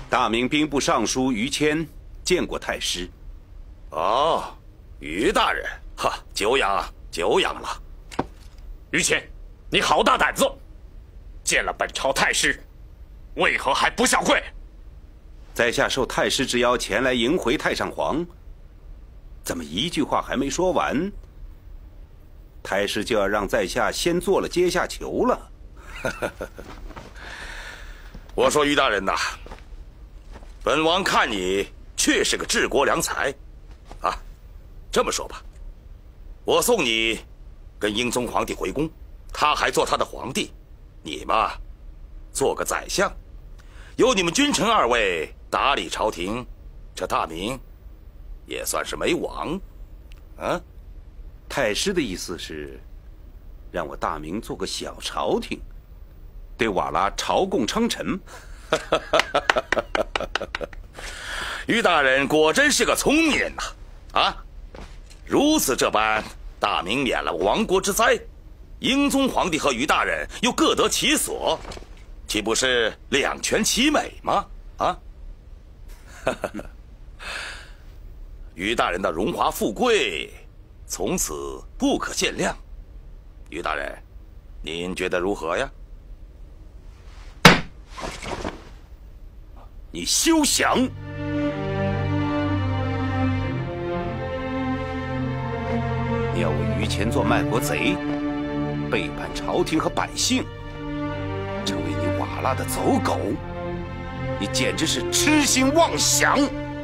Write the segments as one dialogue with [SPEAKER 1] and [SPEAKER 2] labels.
[SPEAKER 1] 大明兵部尚书于谦见过太师。
[SPEAKER 2] 哦，于大人，哈，久仰久仰了。
[SPEAKER 3] 于谦，你好大胆子！见了本朝太师，为何还不下跪？
[SPEAKER 1] 在下受太师之邀前来迎回太上皇，怎么一句话还没说完，太师就要让在下先做了阶下囚了？
[SPEAKER 2] 我说于大人呐，本王看你确是个治国良才，啊，这么说吧，我送你跟英宗皇帝回宫，他还做他的皇帝，你嘛，做个宰相，由你们君臣二位打理朝廷，这大明也算是没亡，啊？
[SPEAKER 1] 太师的意思是，让我大明做个小朝廷，对瓦剌朝贡称臣。
[SPEAKER 2] 于大人果真是个聪明人呐！啊，如此这般，大明免了亡国之灾，英宗皇帝和于大人又各得其所，岂不是两全其美吗？啊！于大人的荣华富贵，从此不可限量。于大人，您觉得如何呀？
[SPEAKER 1] 你休想！你要我于谦做卖国贼，背叛朝廷和百姓，成为你瓦剌的走狗，你简直是痴心妄想！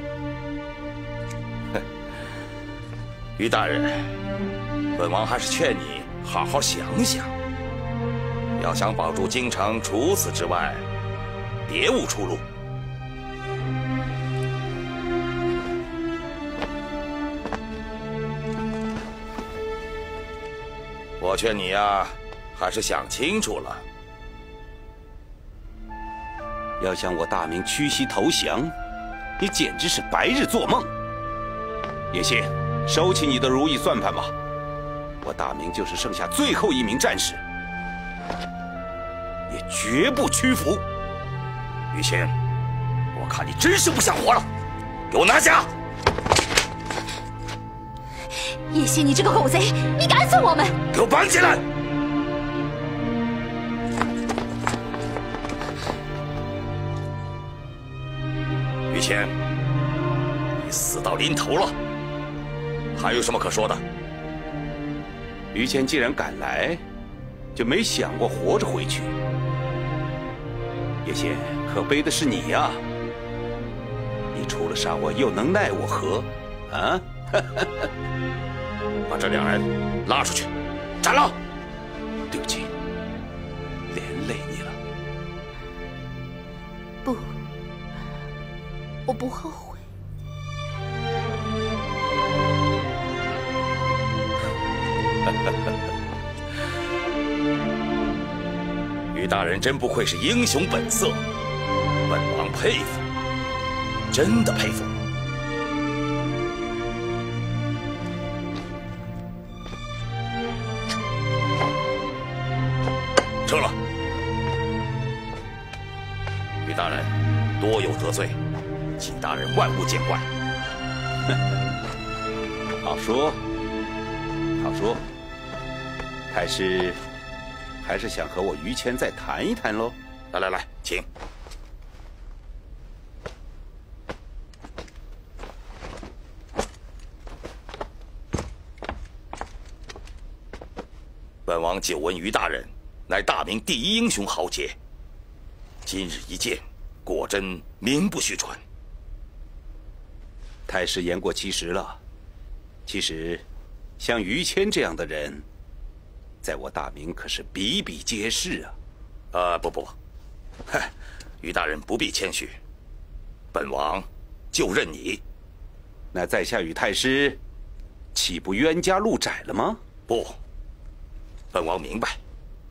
[SPEAKER 2] 于大人，本王还是劝你好好想想，要想保住京城，除此之外，别无出路。我劝你呀，还是想清楚了。
[SPEAKER 1] 要向我大明屈膝投降，你简直是白日做梦。叶信，收起你的如意算盘吧。我大明就是剩下最后一名战士，也绝不屈服。
[SPEAKER 2] 于谦，我看你真是不想活了，给我拿下！
[SPEAKER 4] 叶信，你这个狗贼，你敢死我们！
[SPEAKER 2] 给我绑起来！于谦，你死到临头了，还有什么可说的？
[SPEAKER 1] 于谦既然敢来，就没想过活着回去。叶信，可悲的是你呀！你除了杀我，又能奈我何？啊！
[SPEAKER 2] 把这两人拉出去，斩了！
[SPEAKER 1] 对不起，连累你了。
[SPEAKER 4] 不，我不后悔。
[SPEAKER 2] 于大人真不愧是英雄本色，本王佩服，真的佩服。撤了。于大人多有得罪，请大人万勿见怪。
[SPEAKER 1] 好说，好说。太师还是想和我于谦再谈一谈喽。
[SPEAKER 2] 来来来，请。本王久闻于大人乃大明第一英雄豪杰，今日一见，果真名不虚传。
[SPEAKER 1] 太师言过其实了。其实，像于谦这样的人，在我大明可是比比皆是啊！
[SPEAKER 2] 不，嗨，于大人不必谦虚，本王就认你。
[SPEAKER 1] 那在下与太师，岂不冤家路窄了吗？
[SPEAKER 2] 不，本王明白。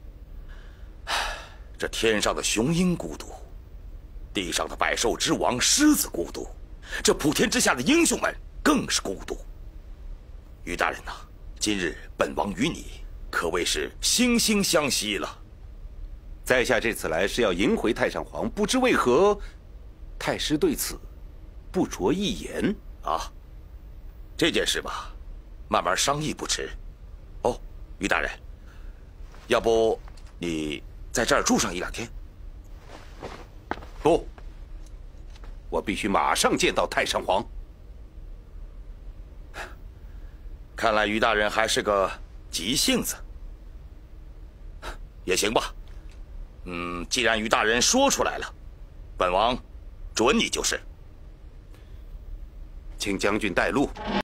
[SPEAKER 2] 这天上的雄鹰孤独，地上的百兽之王狮子孤独，这普天之下的英雄们更是孤独。于大人呐，今日本王与你可谓是惺惺相惜了。
[SPEAKER 1] 在下这次来是要迎回太上皇，不知为何太师对此不着一言
[SPEAKER 2] 啊。这件事吧，慢慢商议不迟。哦，于大人，要不你在这儿住上1、2天？
[SPEAKER 1] 不，我必须马上见到太上皇。
[SPEAKER 2] 看来于大人还是个急性子。也行吧。既然于大人说出来了，本王准你就是。
[SPEAKER 1] 请将军带路。